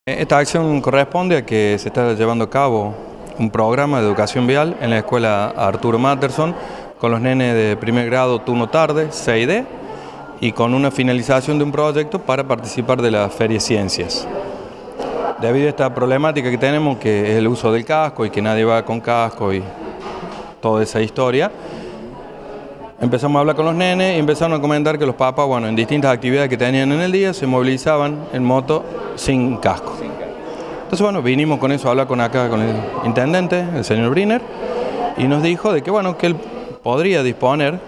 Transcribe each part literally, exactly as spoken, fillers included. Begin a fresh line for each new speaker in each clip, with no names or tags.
Esta acción corresponde a que se está llevando a cabo un programa de educación vial en la escuela Arturo Matterson con los nenes de primer grado turno tarde, seis D, y con una finalización de un proyecto para participar de la Feria de Ciencias. Debido a esta problemática que tenemos, que es el uso del casco y que nadie va con casco y toda esa historia, empezamos a hablar con los nenes y empezaron a comentar que los papás, bueno, en distintas actividades que tenían en el día, se movilizaban en moto sin casco. Entonces, bueno, vinimos con eso a hablar con acá con el intendente, el señor Briner, y nos dijo de que, bueno, que él podría disponer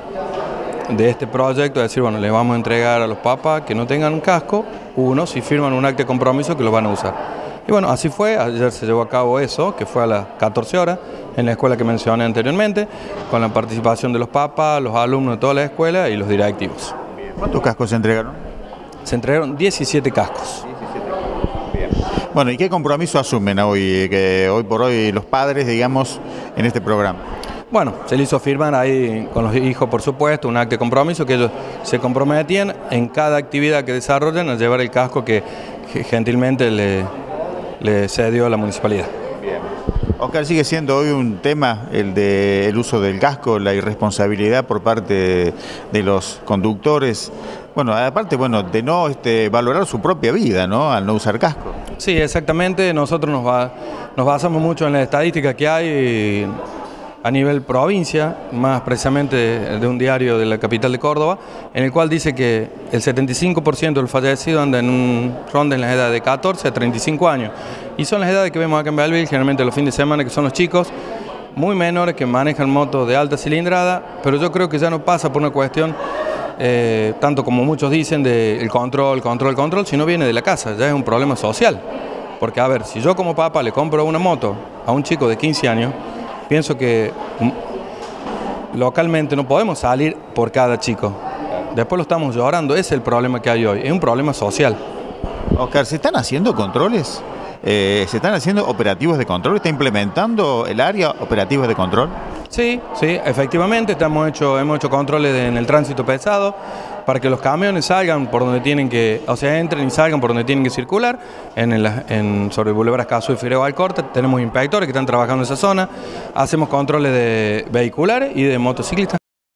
de este proyecto, es decir, bueno, le vamos a entregar a los papás que no tengan casco, uno, si firman un acta de compromiso que lo van a usar. Y bueno, así fue, ayer se llevó a cabo eso, que fue a las catorce horas, en la escuela que mencioné anteriormente, con la participación de los papás, los alumnos de toda la escuela y los directivos.
¿Cuántos cascos se entregaron?
Se entregaron diecisiete cascos.
Bueno, ¿y qué compromiso asumen hoy, que hoy por hoy los padres, digamos, en este programa?
Bueno, se le hizo firmar ahí con los hijos, por supuesto, un acta de compromiso que ellos se comprometían en cada actividad que desarrollan a llevar el casco que, que gentilmente le, le cedió a la municipalidad.
Bien. Oscar, sigue siendo hoy un tema el de el uso del casco, la irresponsabilidad por parte de los conductores. Bueno, aparte, bueno, de no este, valorar su propia vida, ¿no? Al no usar casco.
Sí, exactamente. Nosotros nos, va, nos basamos mucho en las estadísticas que hay a nivel provincia, más precisamente de un diario de la capital de Córdoba, en el cual dice que el setenta y cinco por ciento del fallecido anda en un ronda en la edad de catorce a treinta y cinco años. Y son las edades que vemos acá en Belville, generalmente los fines de semana, que son los chicos muy menores que manejan motos de alta cilindrada, pero yo creo que ya no pasa por una cuestión, eh, tanto como muchos dicen, del control, control, control, sino viene de la casa, ya es un problema social. Porque, a ver, si yo como papá le compro una moto a un chico de quince años, pienso que localmente no podemos salir por cada chico. Después lo estamos llorando, ese es el problema que hay hoy, es un problema social.
Oscar, ¿se están haciendo controles? Eh, ¿Se están haciendo operativos de control? ¿Está implementando el área operativos de control?
Sí, sí, efectivamente, estamos hecho, hemos hecho controles de, en el tránsito pesado para que los camiones salgan por donde tienen que, o sea, entren y salgan por donde tienen que circular, en el, en, sobre el Boulevard Escazú y Fireo Alcorta. Tenemos inspectores que están trabajando en esa zona, hacemos controles de vehiculares y de motociclistas.